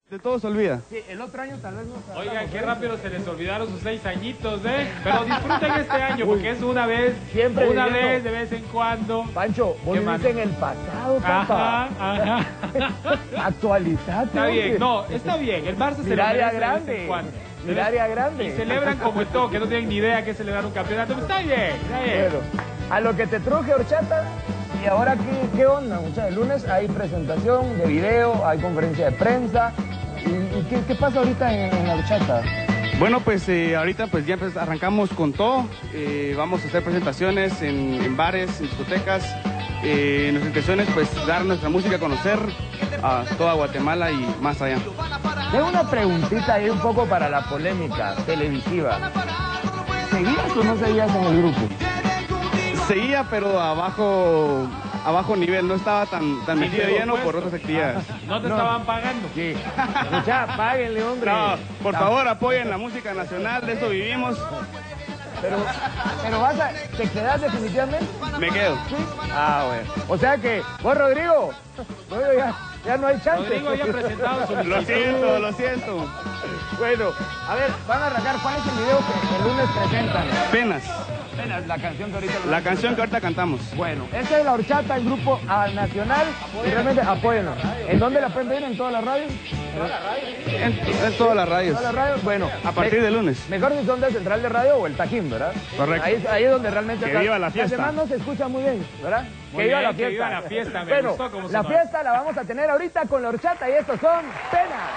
De todo se olvida. Sí, el otro año tal vez no. Oigan, qué rápido se les olvidaron sus 6 añitos, ¿eh? Pero disfruten este año, porque es una vez, siempre una viviendo. vez, de vez en cuando. Pancho, vos viviste en el pasado, papá. Ajá. Actualizate. Está bien, no, está bien. El Barça se lo Área merece de vez grande. en cuando. Mira área grande. Y celebran como en todo, que no tienen ni idea que celebrar un campeonato. Pero está bien, está bien. Bueno, a lo que te truje, horchata. Y ahora, ¿qué onda, muchachos? El lunes hay presentación de video, hay conferencia de prensa. ¿Y qué pasa ahorita en la horchata? Bueno, pues ahorita pues ya arrancamos con todo. Vamos a hacer presentaciones en bares, en discotecas. Nuestra intención es pues dar nuestra música a conocer a toda Guatemala y más allá. Tengo una preguntita ahí un poco para la polémica televisiva. ¿Seguías o no seguías en el grupo? Seguía, pero a bajo nivel, no estaba tan metido lleno por otras actividades. No te estaban pagando. Sí. Escucha, páguenle, hombre. No, por favor, apoyen la música nacional, de eso vivimos. Pero ¿te quedas definitivamente? Me quedo. ¿Sí? Ah, bueno. O sea que, vos, Rodrigo, ya no hay chance. Rodrigo ya ha presentado su Lo siento. Bueno, a ver, van a arrancar. ¿Cuál es el video que el lunes presentan? Penas. La canción que ahorita... La canción que ahorita cantamos. Bueno, esta es La Horchata, el grupo nacional. Y realmente apóyenlo. ¿En dónde la pueden ver? ¿En todas las radios? En todas las radios. ¿Todas las radios? Bueno. A partir de lunes. Mejor si son de Central de Radio o el Tajín, ¿verdad? Correcto. Ahí es donde realmente... Que viva la fiesta. Además no se escucha muy bien, ¿verdad? Muy que viva bien, la fiesta. que viva la fiesta. Me Bueno, gustó cómo la sonó. fiesta la vamos a tener ahorita con La Horchata y estos son Penas.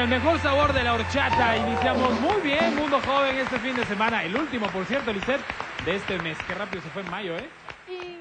mejor sabor de la horchata. Iniciamos muy bien Mundo Joven este fin de semana. El último, por cierto, Lisette, de este mes. Qué rápido se fue en mayo, ¿eh?